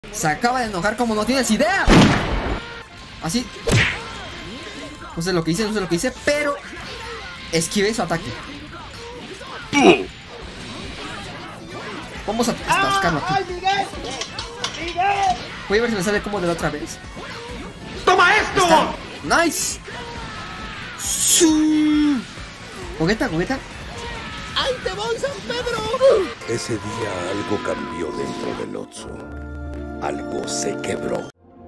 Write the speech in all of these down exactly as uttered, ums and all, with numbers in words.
Se acaba de enojar como no tienes idea. Así. No sé lo que hice, no sé lo que hice, pero esquivé su ataque. Vamos a buscarlo aquí. Voy a ver si me sale como de la otra vez. ¡Toma esto! ¡Nice! ¡Su! ¿Gogueta, Gogueta? ¡Ahí te voy, San Pedro! Ese día algo cambió dentro del Otso. Algo se quebró.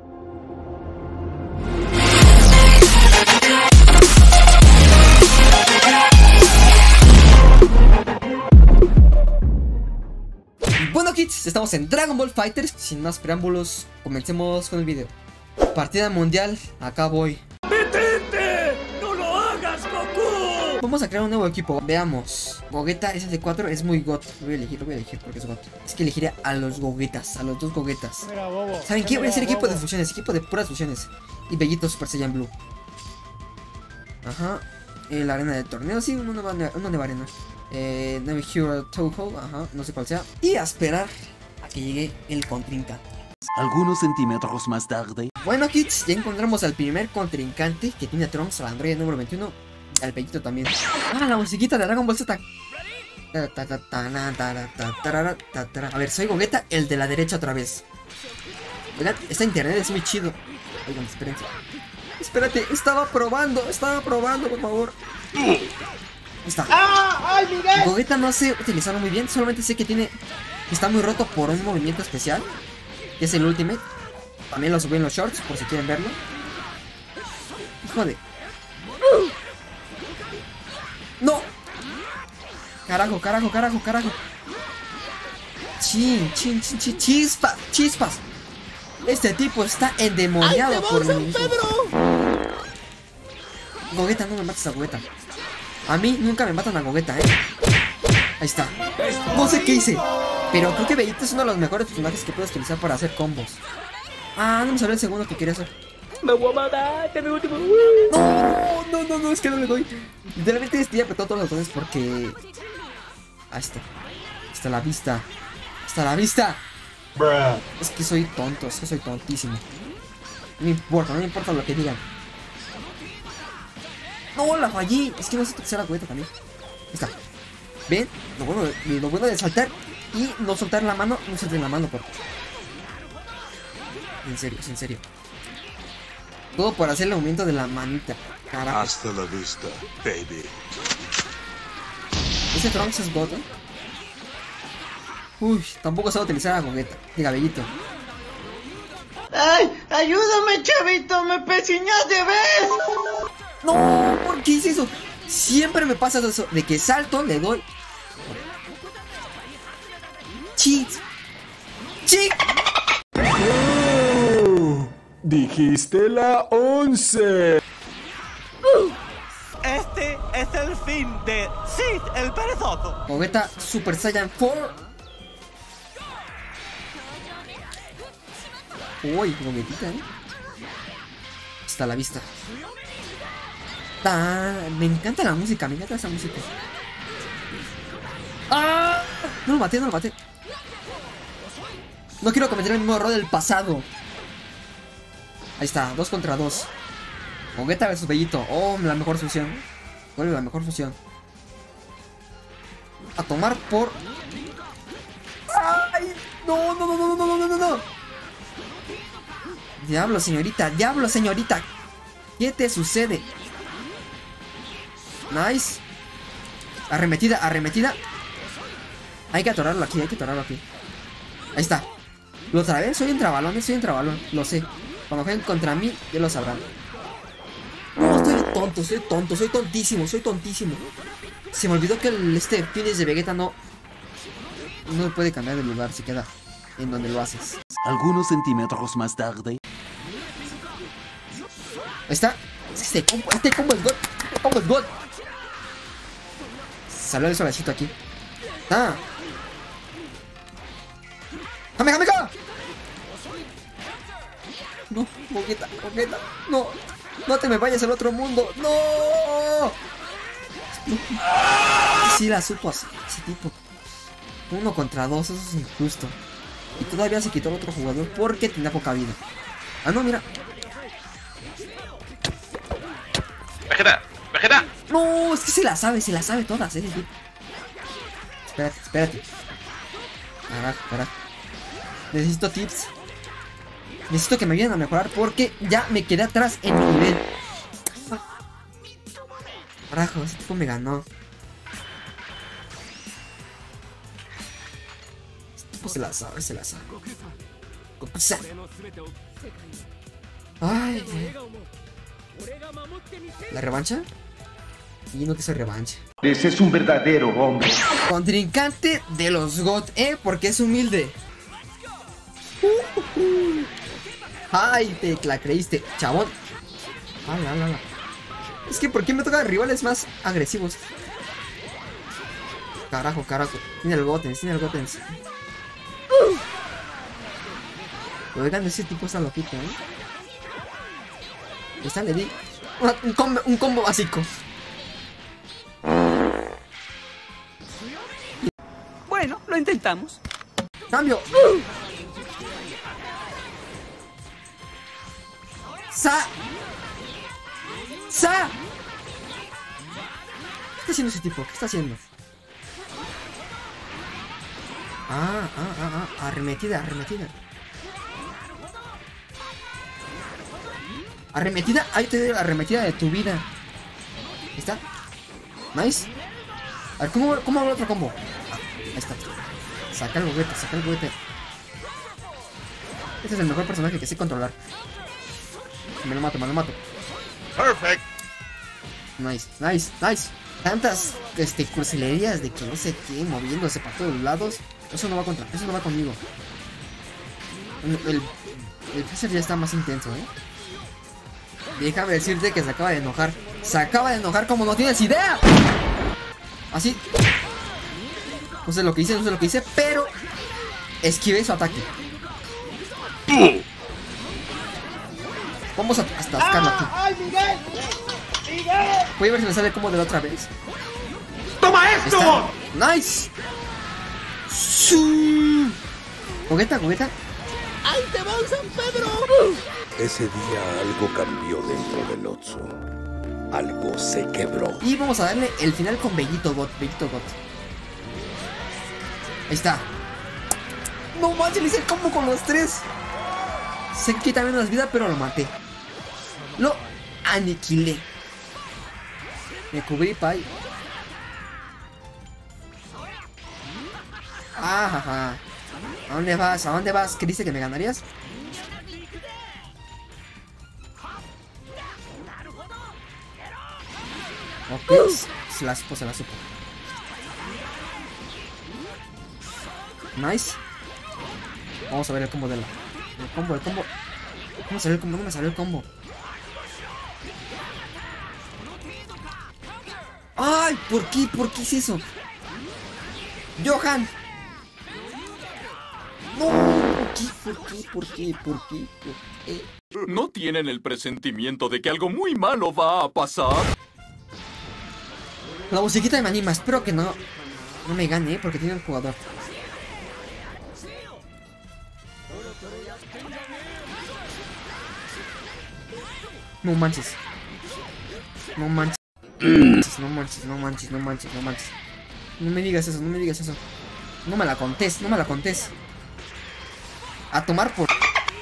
Bueno kids, estamos en Dragon Ball FighterZ. Sin más preámbulos, comencemos con el video. Partida mundial, acá voy. ¡Detente! ¡No lo hagas, Goku! Vamos a crear un nuevo equipo, veamos. Gogeta S D cuatro es muy got. Lo voy a elegir, lo voy a elegir porque es got. Es que elegiré a los Gogetas, a los dos Gogetas. Mira, bobo. ¿Saben qué? Voy a hacer Mira, equipo de bobo. fusiones, equipo de puras fusiones. Y Bellito Super Saiyan Blue. Ajá. Eh, la arena del torneo, sí, una nueva, una nueva arena. Eh, Navy Hero Toho, ajá, no sé cuál sea. Y a esperar a que llegue el contrincante. Algunos centímetros más tarde. Bueno kids, ya encontramos al primer contrincante que tiene a Trunks, al androide número veintiuno. Al Bellito también. Ah, la musiquita de Dragon Ball Z. A ver, soy Gogeta, el de la derecha otra vez. Oigan, esta internet es muy chido. Oigan, espérense. Espérate, estaba probando, estaba probando, por favor. Ahí está. ¡Ah! ¡Ay, Miguel! Gogeta no sé utilizarlo muy bien, solamente sé que tiene. Que está muy roto por un movimiento especial. Que es el Ultimate. También lo subí en los shorts, por si quieren verlo. Hijo de. ¡No! Carajo, carajo, carajo, carajo. Chin, chin, chin, chin, chispas, chispas. Este tipo está endemoniado por mí mismo. Gogeta, no me mates a Gogeta. A mí nunca me matan a Gogeta, eh. Ahí está. No sé qué hice, pero creo que Bellito es uno de los mejores personajes que puedes utilizar para hacer combos. Ah, no me salió el segundo que quería hacer. ¡Me voy a matar! ¡Te me último! No, no, no, no, es que no le doy. Literalmente estoy apretando todos los botones porque. Ahí está. Hasta la vista. Hasta la vista. Bruh. Es que soy tonto, es que soy tontísimo. No me importa, no me importa lo que digan. No, la fallé. Es que no sé utilizar la Gogeta también. Ahí está. ¿Ven? Lo bueno, de, lo bueno de saltar y no soltar la mano. No soltar la mano, por En serio, es en serio. Todo por hacer el movimiento de la manita. Carajo. Hasta la vista, baby. Ese Trunks es God, ¿eh? Uy, tampoco sabe utilizar a Gogeta. Diga, Bellito. ¡Ay! ¡Ayúdame, chavito! ¡Me peziñaste, ves! No, ¿por qué hice eso? Siempre me pasa eso, de que salto, le doy. Chis. Chis. Dijiste la once. Este es el fin de Sid el Perezoso. Gogeta Super Saiyan cuatro. Uy, Gogetita, ¿eh? Hasta la vista. Ta, me encanta la música, me encanta esa música. ¡Ah! No lo maté, no lo maté. No quiero cometer el mismo error del pasado. Ahí está, dos contra dos. Gogeta versus Bellito. Oh, la mejor fusión. ¿Cuál es la mejor fusión? A tomar por. ¡Ay! No, no, no, no, no, no, no, no, no. Diablo, señorita, diablo, señorita. ¿Qué te sucede? Nice. Arremetida, arremetida. Hay que atorarlo aquí, hay que atorarlo aquí. Ahí está. Lo otra vez, soy un trabalón, soy un trabalón. Lo sé. Cuando jueguen contra mí, ya lo sabrán. No, estoy tonto, soy tonto, soy tontísimo, soy tontísimo. Se me olvidó que el, este finish de Vegeta no. No puede cambiar de lugar, se queda en donde lo haces. Algunos centímetros más tarde. Ahí está. Este combo, este combo es God. Este combo es God. Salió el suavecito aquí. Ah. ¡Jame, jame, jame! No, Gogeta, Gogeta, no. No te me vayas al otro mundo. No. No. Sí la supo hacer ese tipo. Uno contra dos, eso es injusto. Y todavía se quitó el otro jugador porque tenía poca vida. Ah, no, mira. ¡Vegeta! ¡Vegeta! No, es que se la sabe, se la sabe todas, eh. Espérate, espérate. Carajo, carajo. Necesito tips. Necesito que me ayuden a mejorar porque ya me quedé atrás en mi nivel. Carajo, ese tipo me ganó. Este tipo se la sabe, se la sabe. Goku-san. Ay, ¿la revancha? Y no quiso revancha. Ese es un verdadero hombre. Contrincante de los G O T, ¿eh? Porque es humilde. Uh, uh, uh. Ay, te la creíste, chabón. Ay, ay, ay. Es que ¿por qué me toca rivales más agresivos? Carajo, carajo. Tiene el Gotenks, tiene el Gotenks. Uh. Oigan, ese tipo está loquito, ¿eh? Está, le di un combo, un combo básico. Bueno, lo intentamos. Cambio. Sa. Sa. ¿Qué está haciendo ese tipo? ¿Qué está haciendo? Ah, ah, ah, ah. Arremetida, arremetida. Arremetida. Ahí te doy la arremetida de tu vida. Ahí está. Nice. A ver, ¿cómo, cómo hago el otro combo? Ah, ahí está. Saca el juguete, saca el juguete. Este es el mejor personaje que sé controlar. Me lo mato, me lo mato. Perfect. Nice, nice, nice. Tantas este, cursilerías de que no sé qué, moviéndose para todos lados. Eso no va contra, eso no va conmigo. El, el, el Freezer ya está más intenso, eh. Déjame decirte que se acaba de enojar. Se acaba de enojar como no tienes idea. Así. No sé lo que hice, no sé lo que hice, pero esquivé su ataque. Vamos a hasta sacarlo aquí. ¡Ay, Miguel! ¡Miguel! Voy a ver si me sale como de la otra vez. ¡Toma esto! ¡Nice! ¡Su! ¿Jugueta, jugueta? ¡Ahí te va, San Pedro! Ese día algo cambió dentro del Otso. Algo se quebró. Y vamos a darle el final con Bellito Bot, Bellito Bot. Ahí está. No manches, le hice el combo con los tres. Se quita menos vida, pero lo maté. Lo aniquilé. Me cubrí, pay. Ajaja. ¿A dónde vas? ¿A dónde vas? ¿Qué dice que me ganarías? Ok, se la supo, se la supo. Nice. Vamos a ver el combo de la. El combo, el combo. ¿Cómo salió el combo? No me salió el combo. ¡Ay! ¿Por qué? ¿Por qué hice eso? ¡Johan! ¡No! ¿Por qué? ¿Por qué? ¿Por qué? ¿Por qué? ¿Por qué? ¿No tienen el presentimiento de que algo muy malo va a pasar? La musiquita me anima. Espero que no, no me gane, ¿eh? Porque tiene un jugador. No manches. No manches. No manches, no manches, no manches, no manches. No me digas eso, no me digas eso. No me la contés, no me la contés. A tomar por...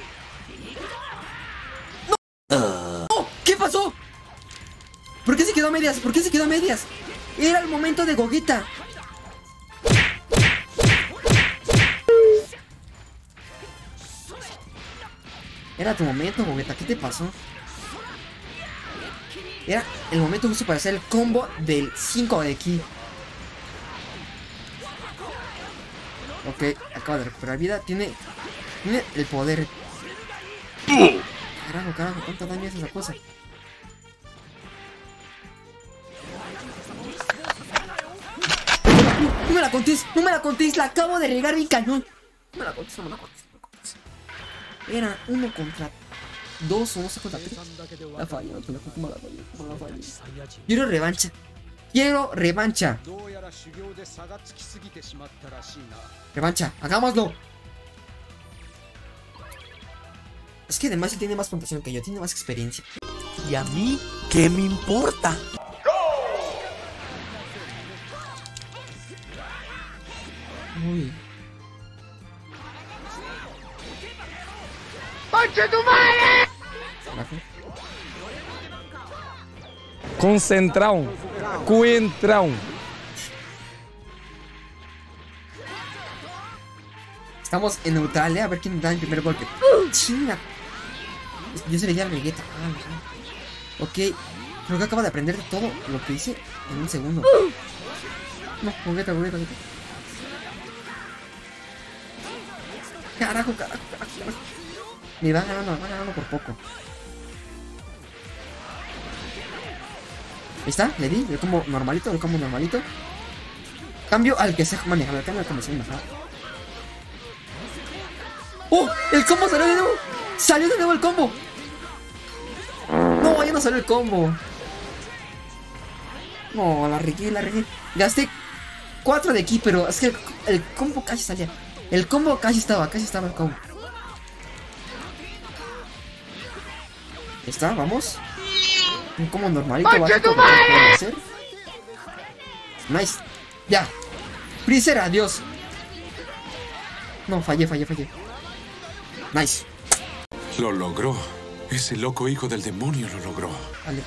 ¡No! ¡No! ¿Qué pasó? ¿Por qué se quedó a medias? ¿Por qué se quedó a medias? Era el momento de Gogeta. Era tu momento, Gogeta. ¿Qué te pasó? Era el momento justo para hacer el combo del cinco de ki. Ok, acaba de recuperar vida. Tiene, tiene el poder. Carajo, carajo, ¿cuánto daño es esa cosa? No me la contés, no me la contés, la acabo de regar mi cañón. No me la contés, no me la contés, no me la contés. Era uno contra dos o no sé contra tres. La falla, no te la conté, la falla, no la falla. Quiero revancha. Quiero revancha. Revancha, hagámoslo. Es que además él tiene más puntuación que yo, tiene más experiencia. ¿Y a mí qué me importa? Uy. ¡Concha tu madre! Concentrado. Cuentrao. Estamos en neutral, ¿eh? A ver quién da el primer golpe. ¡Chinga! Yo se le di a Vegeta. Ah, ok. Creo que acaba de aprender de todo lo que hice en un segundo. No, Vegeta, Vegeta, Vegeta. Carajo, carajo, carajo, carajo. Me va ganando, me va ganando por poco. Ahí está, le di el combo normalito, el combo normalito. Cambio al que se maneja, el cambio al que me se maneja. ¡Oh! ¡El combo salió de nuevo! ¡Salió de nuevo el combo! No, ya no salió el combo. No, la regué, la regué. Gasté cuatro de aquí, pero es que el, el combo casi salía. El combo casi estaba, casi estaba el combo. Ahí está, vamos. Un combo normalito, básico que pueden hacer. Nice. Ya. Freezer, adiós. No, fallé, fallé, fallé. Nice. Lo logró. Ese loco hijo del demonio lo logró. Vale.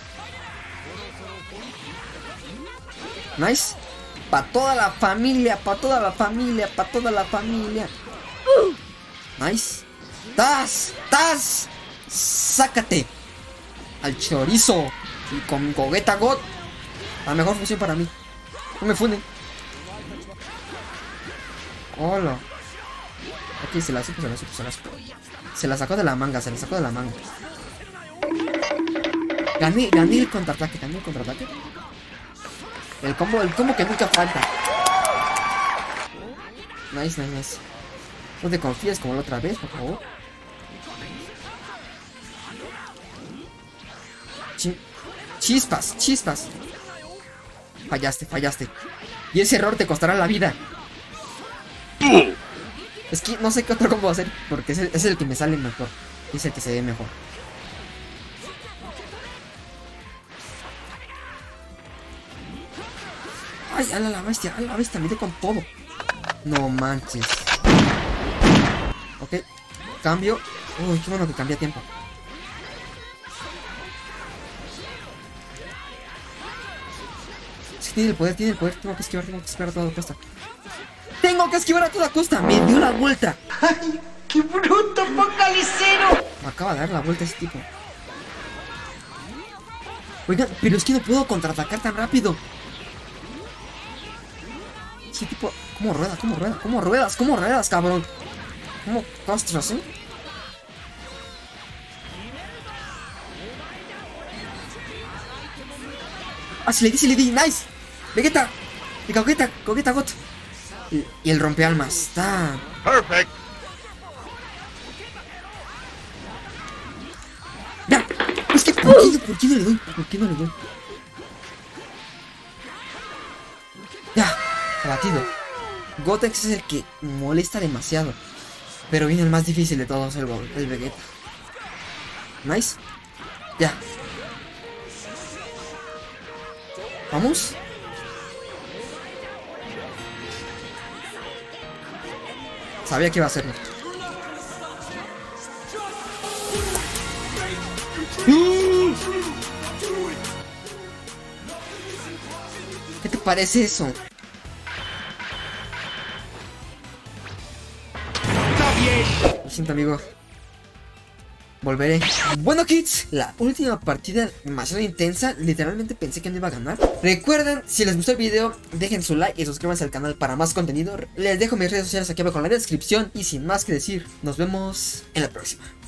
Nice. Pa' toda la familia, pa' toda la familia, pa' toda la familia. Nice. ¡Tas! ¡Tas! ¡Sácate! Al chorizo. Y con Gogeta God. La mejor función para mí. No me funden. Hola. Aquí se la supo, se la supo, se la supo. Se la sacó de la manga, se la sacó de la manga. Gané, gané el contraataque, gané el contraataque. El combo, el combo que nunca falta. Nice, nice, nice. No te confíes como la otra vez, por favor. Ch chispas, chispas. Fallaste, fallaste. Y ese error te costará la vida. Es que no sé qué otro combo hacer, porque es el, es el que me sale mejor. Es el que se ve mejor. Ay, ala la bestia, ala la bestia, me dio con todo. No manches. Ok, cambio. Uy, qué bueno que cambié a tiempo. Sí, tiene el poder, tiene el poder. Tengo que esquivar, tengo que esquivar a toda costa. Tengo que esquivar a toda costa. Me dio la vuelta. ¡Ay, qué bruto, focalicero! Me acaba de dar la vuelta ese tipo. Oigan, pero es que no puedo contraatacar tan rápido. Ese tipo, ¿cómo rueda? ¿Cómo rueda? ¿Cómo ruedas? ¿Cómo ruedas, cabrón? ¿Cómo costras, eh? Ah, sí le di, sí le di, nice. Vegeta, y Gogeta, Gogeta Got. Y, y el rompealmas, está. Perfect. Ya, es que ¿por qué, ¿por qué no le doy? ¿Por qué no le doy? Ya, abatido. Gotex es el que molesta demasiado. Pero viene el más difícil de todos, el, el Vegeta. Nice. Ya. Vamos. Sabía que iba a hacerlo. ¿Qué te parece eso? Lo siento, amigo. Volveré. Bueno, kids, la última partida demasiado intensa. Literalmente pensé que no iba a ganar. Recuerden, si les gustó el video, dejen su like y suscríbanse al canal para más contenido. Les dejo mis redes sociales aquí abajo en la descripción. Y sin más que decir, nos vemos en la próxima.